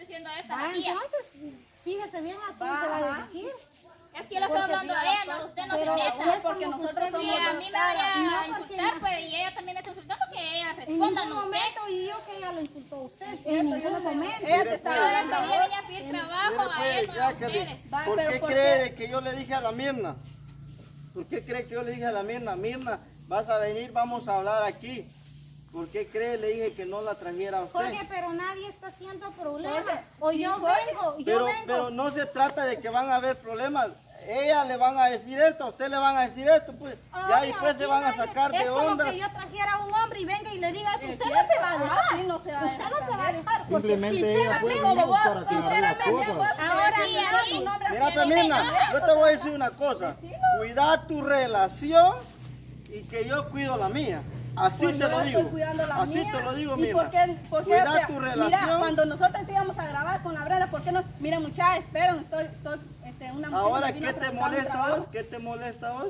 diciendo a esta tía. Entonces, fíjese bien a quién se va a dirigir. Es que yo le estoy hablando a ella, no, usted no se meta. Porque nosotros Si a mí me vaya a insultar, pues, y ella también me está insultando, que ella responda a usted. Y yo que ella lo insultó a usted. En ningún momento. Ella venía a pedir trabajo a él, no a ustedes. ¿Por qué cree que yo le dije a la Mirna? ¿Por qué cree que yo le dije a la Mirna? Mirna, vas a venir, vamos a hablar aquí. ¿Por qué cree? Le dije que no la trajera a usted. Jorge, pero nadie está haciendo problemas. O yo vengo, Pero no se trata de que van a haber problemas. Ella le van a decir esto, a usted le van a decir esto, pues ya después se van a sacar de onda. Es como que yo trajera a un hombre y venga y le diga esto, usted no se va a dejar. Usted no se va a dejar. Simplemente ella fue para aclarar las cosas. Ahora, mira, Femina, yo te voy a decir una cosa. Cuida tu relación y que yo cuido la mía. Así te lo digo. Así te lo digo, Mirna. Cuida tu relación. Mira, cuando nosotros íbamos a grabar con la Brenda, ¿por qué no? Mira, muchachos, esperen, estoy una mujer. Ahora, ¿qué te molesta vos? ¿Qué te molesta vos?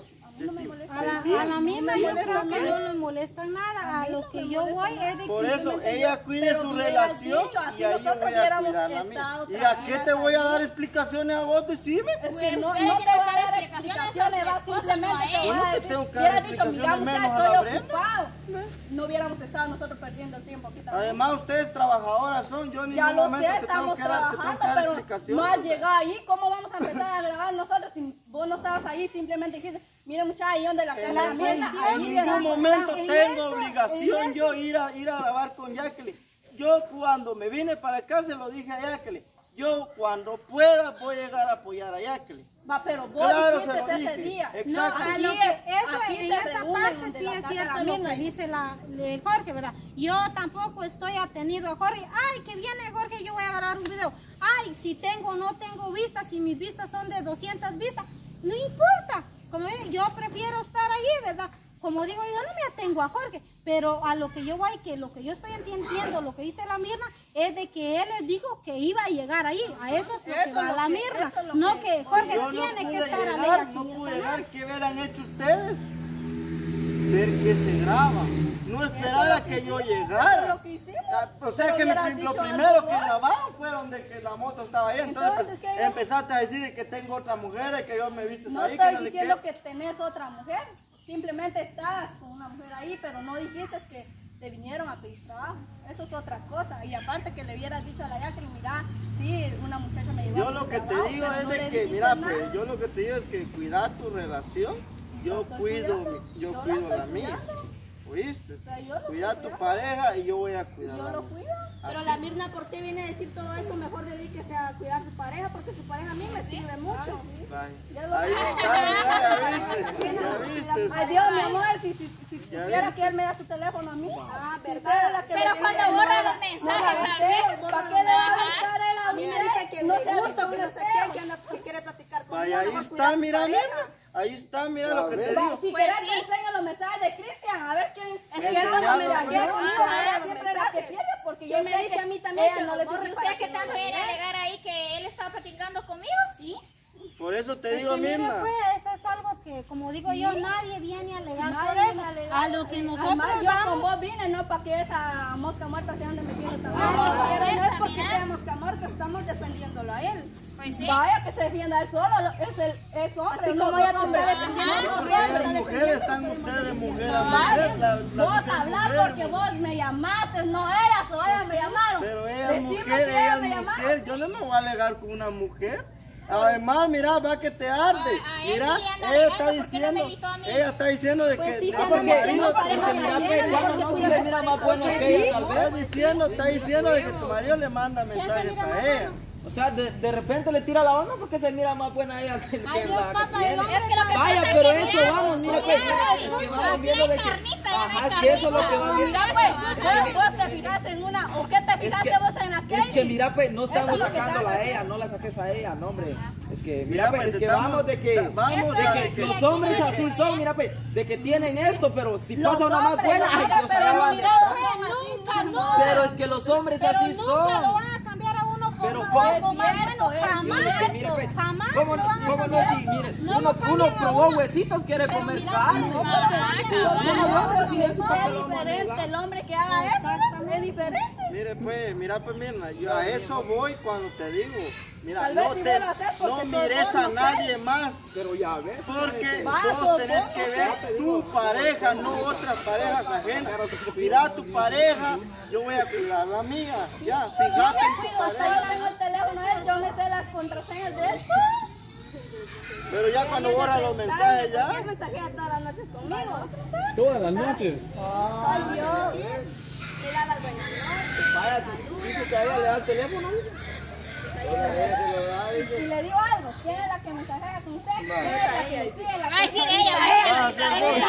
a la misma yo creo que no le molesta nada. A lo que yo voy es de que... Por eso, ella cuide su relación y ahí yo voy a cuidar la mía. ¿Y a qué te voy a dar explicaciones a vos? Decime. Pues no tiene que dar explicaciones a su esposa, no a ella. Yo no te tengo que dar explicaciones menos a la Brenda. No hubiéramos estado nosotros perdiendo el tiempo aquí también. Además, ustedes trabajadoras son, yo en ningún momento te tengo que dar explicaciones. No has llegado ahí, ¿cómo vamos a empezar a grabar nosotros si vos no estabas ahí? Simplemente dijiste, mira muchachos, ahí donde la casa en ningún momento tengo obligación yo ir a grabar con Jacqueline. Yo cuando me vine para acá se lo dije a Jacqueline. Yo cuando pueda voy a llegar a apoyar a Jacqueline. Va, pero vos dijiste ese día. Exacto. No, en esa parte sí es cierto lo que dice Jorge, ¿verdad? Yo tampoco estoy atendido a Jorge. Ay, que viene Jorge, yo voy a grabar un video. Ay, si tengo o no tengo vistas, si mis vistas son de 200 vistas, no importa. Como yo prefiero estar ahí, ¿verdad? Como digo, yo no me atengo a Jorge, pero a lo que yo voy, que lo que yo estoy entendiendo, lo que dice la Mirna, es de que él les dijo que iba a llegar ahí. A eso es lo que va la Mirna, no que Jorge tiene que estar ahí. No pude llegar, ¿qué hubieran hecho ustedes? Ver que se graba, no esperar a que yo llegara. O sea que lo primero que grabaron fueron de que la moto estaba ahí, entonces empezaste a decir que tengo otra mujer, que yo me viste ahí. No estoy diciendo que tenés otra mujer. Simplemente estabas con una mujer ahí, pero no dijiste que te vinieron a pedir trabajo. Eso es otra cosa. Y aparte que le hubieras dicho a la Jacqueline, mira, sí, una muchacha me llevó. Yo lo que te digo es de que, mira, pues, yo lo que te digo es que cuidar tu relación, yo cuido la mía. ¿Oíste? Cuidar tu pareja y yo voy a cuidar la mía. Pero la Mirna por ti viene a decir todo esto, mejor dedíquese a cuidar su pareja, porque su pareja a mí me escribe mucho. Ahí está, ya viste. Adiós, mi amor, si supiera que él me da su teléfono a mí. Ah, verdad. Pero cuando borra los mensajes, ¿para qué le va a buscar él a mí? Me dice que me gusta, que no sé qué, que quiere platicar conmigo. Vaya, ahí está, mira, ahí está, mira lo que te digo. Si querés te enseño los mensajes de Cristian, a ver quién... Es que él cuando me mensajea conmigo, siempre la que pierde, porque yo me dice a mí también que no le borre. ¿Usted qué tanto era llegar ahí que él estaba platicando conmigo? Sí. Por eso te digo, Mirna. Mira, pues, eso es algo que, como digo yo, nadie viene a alegar por eso. A lo que nosotros yo con vos vine, no para que esa mosca muerta se ande metiendo también. Pero no es porque sea mosca muerta, estamos defendiéndolo a él. Pues sí. Vaya que se defienda él solo, es hombre. Así como ella te está defendiendo. Ustedes mujeres, están ustedes mujer a mujer. Vos hablás porque vos me llamaste, no ellas o ellas me llamaron. Pero ella es mujer, yo no me voy a alegar con una mujer. Además, mira, va que te arde. Mira, ella está diciendo de que está diciendo de que tu marido le manda mensajes a ella. O sea, de repente le tira la onda porque se mira más buena ella que la que tiene. Vaya, pero eso vamos, mira pues, es que vamos viendo de que, ajá, es que eso es lo que va viendo. Mira pues, vos te fijaste en una, ¿o qué te fijaste vos en aquella? Es que mira pues, no estamos sacándola a ella, no la saques a ella, no hombre. Es que, mira pues, es que vamos de que los hombres así son, mira pues, de que tienen esto, pero si pasa una más buena, ay Dios sabe. Pero es que los hombres así son. Nunca lo van a cambiar a uno pero como jamás. pues, Jamás ¿cómo lo van a no? cambiar. Si, mire, No uno lo cambian a probó uno. huesitos, quiere Pero comer mira, carne. no, ¿Cómo no va a decir eso? ¿Para qué lo Es vamos a diferente negar? el hombre que haga eso, es diferente. Mira pues Mirna, yo a eso voy cuando te digo, mira, Tal vez no, sí vuelvo a hacer porque no soy mires a hombre, nadie más, Pero ya ves. porque Vaya, vos tenés vos, que ver tu pareja, no otras parejas ajenas. Cuida tu pareja, yo voy a cuidar la mía, ya, fíjate en tu Yo pareja. tengo el teléfono de él, yo me sé las contraseñas de él. Pero ya cuando borra los mensajes ¿Por qué ya, mensajea todas las noches conmigo? Todas las noches. Ay, Dios. Le da las buenas noches. Vaya, si dice que a ella le da el teléfono. Y le digo algo, ¿quién es la que mensajea con usted? ¿Quién es la que le sigue? La Va a decir ella, va a ser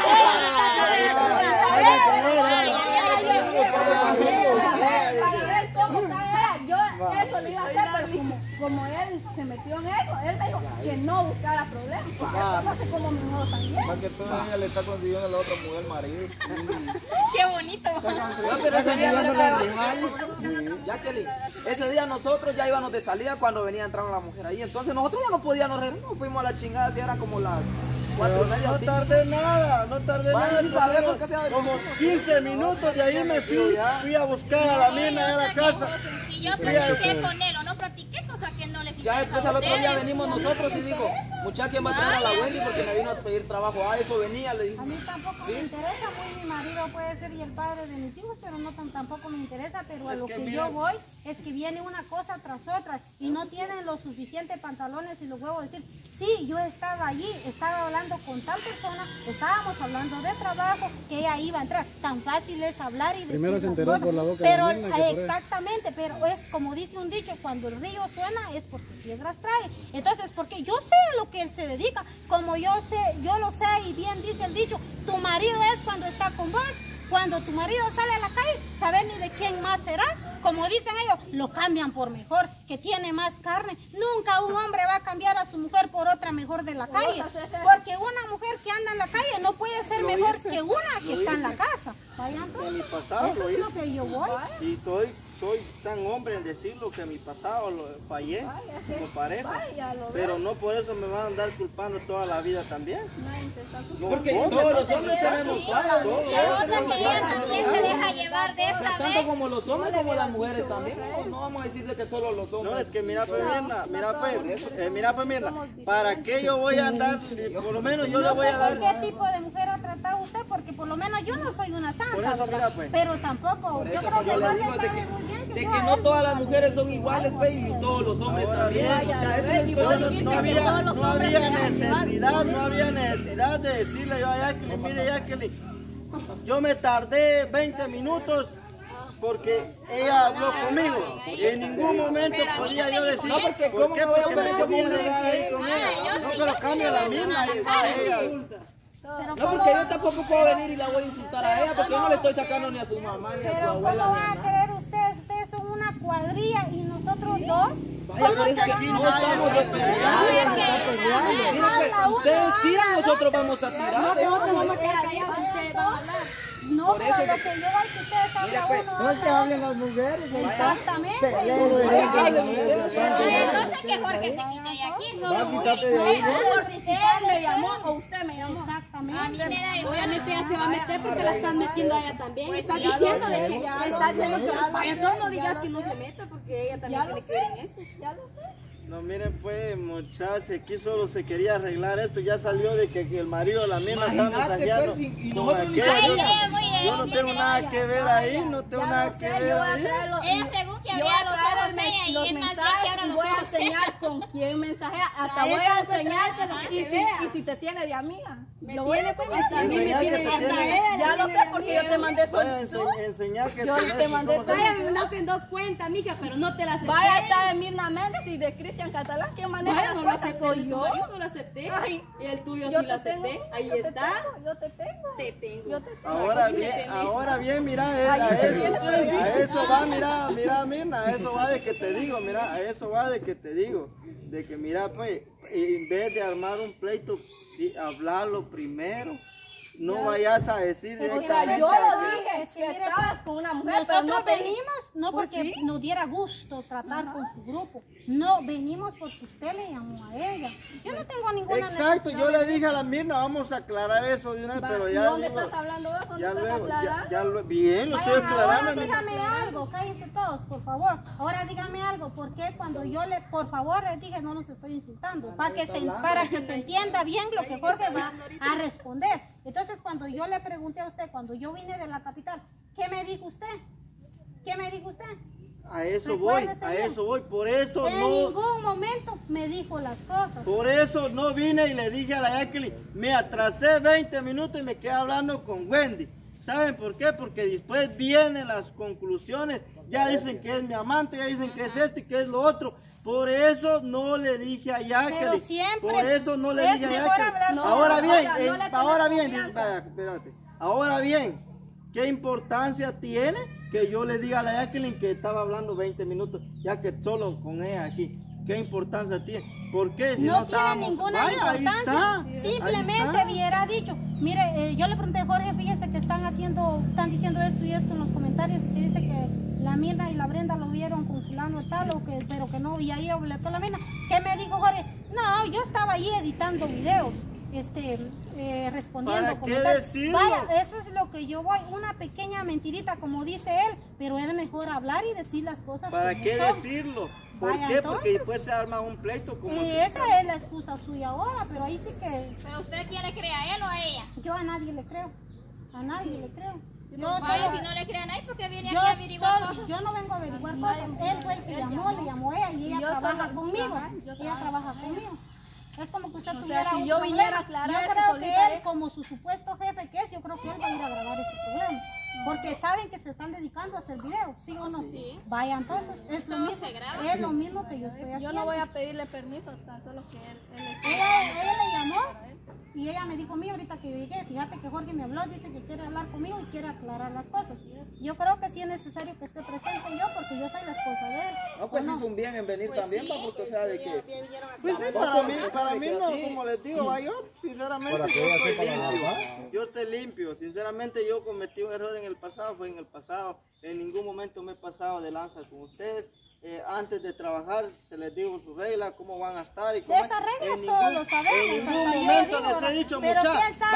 Yo eso le iba a hacer, pero como él se metió en eso, él me dijo que no buscara problemas. Porque eso no hace como mi modo también. Más que todo ella le está consiguiendo a la otra mujer marido. Qué bonito. No, pero ese día Jacqueline, ese día nosotros ya íbamos de salida cuando venía entrando la mujer ahí. Entonces nosotros ya no podíamos regresar, fuimos a la chingada, si eran como las 4:30 no o 5. tardé nada, no tardé Vaya, nada. sí sabe por qué se ha Como 15 minutos de ahí me fui a buscar a la mina a la casa. Si yo platiqué con él o no platiqué, cosa que no les Ya interesa después a al otro día ustedes. venimos nosotros y digo, muchacha, ¿quién va a traer a la Wendy? Porque me vino a pedir trabajo. Ah, eso venía, le dije. A mí tampoco me interesa, muy mi marido puede ser y el padre de mis hijos, pero no tampoco me interesa, pero a Es lo que que mira- yo voy es que viene una cosa tras otra y no tienen los suficientes pantalones y los huevos de decir, sí, yo estaba allí, estaba hablando con tal persona, estábamos hablando de trabajo, que ella iba a entrar. Tan fácil es hablar y decir Primero se las enteró cosas. por la boca de Pero la nena que por él. exactamente, pero es como dice un dicho, cuando el río suena es porque piedras trae. Entonces, porque yo sé a lo que él se dedica, como yo lo sé y bien dice el dicho, tu marido es cuando está con vos, cuando tu marido sale a la calle, saber ni de quién más será. Como dicen ellos, lo cambian por mejor, que tiene más carne. Nunca un hombre va a cambiar a su mujer por otra mejor de la calle, porque una mujer que anda en la calle no puede ser mejor que una que está en la casa. Vayan, pues. En mi pasado Eso lo es lo hice. que yo voy. Y soy tan hombre en decirlo que en mi pasado lo fallé como pareja. Pero no por eso me van a andar culpando toda la vida también. No, Porque vos todos me los estás hombres culpando. tenemos fallas. La otra que ella también se deja llevar de esa Tanto vez. como los hombres como las mujeres también. No vamos a decirle que solo los hombres. No, es que mira pues Mirna, ¿para qué yo voy a andar? Por lo menos yo le No voy sé a con dar. qué tipo de mujer ha tratado usted, porque por lo menos yo no soy una santa, Por eso, ¿verdad? mira, pues. Pero tampoco, yo creo que Yo le vos digo le de sabes muy bien que yo no a él todas las no mujeres son iguales, pues, y todos los hombres Ahora también. bien, O sea, eso es vos dijiste No que había, todos los no hombres había se dejan llevar. no había necesidad de decirle yo a Jacqueline, mire Jacqueline, yo me tardé 20 minutos porque ella habló conmigo. En ningún momento Pero a mí podía no me yo dijo decir, No, porque ¿por ¿cómo qué? me voy a Porque me poner podía así? negar ahí con ella. yo No, sí, pero yo cambia sí la le digo misma. una y cara. a ella. Pero No, porque yo tampoco puedo venir y la voy a insultar a ella, porque yo no le estoy sacando ni a su mamá ni a su Pero ¿cómo abuela. van Ni a a nada. creer ustedes? Ustedes son una cuadrilla y nosotros dos. Vaya, pero es que aquí no estamos de pelear. Mira, pues, ustedes tiran, nosotros vamos a tirar. Nosotros vamos a quedar callados, ustedes van a hablar. No, Por pero eso lo que- que yo voy que ustedes Mira, hablan pues, uno, No es que habla hablen las mujeres. otro. Exactamente. Entonces que Jorge se quite de aquí. Va Solo a quitarte de mujeres. ahí. Él me llamó o usted me llamó. A mí Exactamente. me da igual. Obviamente ella se va a meter porque la están metiendo a ella también. Estás diciendo de que estás diciendo que entonces no digas que no se meta porque ella también tiene que ver en esto. Ya lo sé. No, miren pues, muchachos, aquí solo se quería arreglar esto, ya salió de que el marido de la misma está Imagínate, mensajeando pues, y con nosotros ni aquella. sabíamos. Muy bien, Yo no tengo viene nada ella. que ver ahí, no tengo nada que ver Yo voy a ahí. traer Ella según que yo abría voy a los traer ojos ella y los es más bien que mensajes abra y los voy a ojos. enseñar con quién mensajea. Hasta Ahí voy está, a pues, enseñar tráete lo que y se si, vea. y si te tiene de amiga. Me Lo voy a tiene, pues, enseñar. a mí me Enseñar que tiene, te hasta tiene. ella. Ya lo tiene sé de porque yo te amiga. mandé Vaya a solicitud. enseñar que Yo tenés te y mandé cómo se- Vaya, me mandaste en 2 cuentas, mija, pero no te la acepté. Vaya, está de Mirna Méndez y de Cristian Catalán. ¿Quién maneja Vaya, las no lo cosas? acepté. Soy Tu yo. marido no lo acepté. Ay, Y el tuyo yo sí lo te tengo. acepté. Ahí Yo te está. tengo, yo te tengo. Te tengo. Yo te tengo. Ahora bien, mira, a eso va, mira, Mirna, a eso va de que te digo, mira, a eso va de que te digo, de que mira, pues, en vez de armar un pleito, hablarlo primero no vayas a decir O sea, directamente. yo lo dije, que estabas con una mujer, pero Nosotros no te venimos no Pues porque sí. nos diera gusto tratar con su grupo. No, venimos porque usted le llamó a ella. Yo no tengo ninguna Exacto, necesidad yo le de- dije a la Mirna, vamos a aclarar eso de una vez, Va, pero ¿y ya dónde digo, estás hablando vos? ¿Dónde ya estás luego, aclarando? bien, lo estoy Vaya, aclarando. ahora en el- dígame algo, cállense todos, por favor. Ahora dígame algo, porque cuando yo le, por favor, les dije, no los estoy insultando, para que se entienda bien lo que Jorge va a responder. Entonces, cuando yo le pregunté a usted, cuando yo vine de la capital, ¿qué me dijo usted? ¿Qué me dijo usted? A eso voy, Recuérdese a bien. eso voy, por eso En no, ningún momento me dijo las cosas. por eso no vine y le dije a la Jacqueline, me atrasé 20 minutos y me quedé hablando con Wendy. ¿Saben por qué? Porque después vienen las conclusiones, ya dicen que es mi amante, ya dicen que es esto y que es lo otro. Por eso no le dije a Jacqueline. Pero siempre por eso no le es dije a mejor Jacqueline. hablar No, Ahora bien, oiga, no le tengas ahora bien, confianza. vaya, espérate. Ahora bien, ¿qué importancia tiene que yo le diga a la Jacqueline que estaba hablando 20 minutos, ya que solo con ella aquí? ¿Qué importancia tiene? ¿Por qué? Si No tiene estábamos- ninguna Vaya, ahí importancia. está, Simplemente ahí está. hubiera dicho, mire, yo le pregunté a Jorge, fíjese que están diciendo esto y esto en los comentarios y que dice que la Mirna y la Brenda lo vieron con fulano y tal, pero que no, y ahí hablé con la Mirna. ¿Qué me dijo Jorge? No, yo estaba ahí editando videos, respondiendo ¿Para qué comentarios. decirlo? Vaya, eso es lo que yo voy, una pequeña mentirita, como dice él, pero es mejor hablar y decir las cosas ¿Para como qué son. decirlo? ¿Por Vaya, qué? Porque entonces- después se arma un pleito como Y que- esa es la excusa suya ahora, pero ahí sí que Pero usted quién le cree, a él o a ella. yo a nadie le creo. A nadie le creo. Yo, Vaya, solo- si no le cree a nadie, ¿por qué viene yo aquí a averiguar solo- cosas? yo no vengo a averiguar cosas. Él fue el que llamó, le llamó ella y ella yo trabaja solo- conmigo. ajá, yo Ella trabajo trabaja conmigo. Es como que usted sea, tuviera si un yo viniera problema. a aclarar Yo eso creo solita, que él, como su supuesto jefe que es, yo creo que él va a ir a grabar ese problema. Porque saben que se están dedicando a hacer videos, ¿sí o no? Sí. Vaya, entonces es lo Todo mismo. se graba. Es lo mismo que yo estoy haciendo. Yo no voy a pedirle permiso, tan solo que él Ella le llamó y ella me dijo, mira, ahorita que yo llegué, fíjate que Jorge me habló, dice que quiere hablar conmigo y quiere aclarar las cosas. Yo creo que sí es necesario que esté presente yo, porque yo soy la esposa de él. No, pues ¿o no? hizo un bien en venir Pues también, sí. pa, porque o sea, de que... Pues sí, para mí no, como les digo, va, yo sinceramente Para que yo ella estoy sepa la limpio. verdad. Yo estoy limpio, sinceramente yo cometí un error en el pasado, fue en el pasado. En ningún momento me he pasado de lanza con ustedes. Antes de trabajar se les digo sus reglas, cómo van a estar y De cómo esas reglas en todos ningún- lo sabemos. En ningún hasta yo momento digo, les he dicho, pero muchachos, quién sabe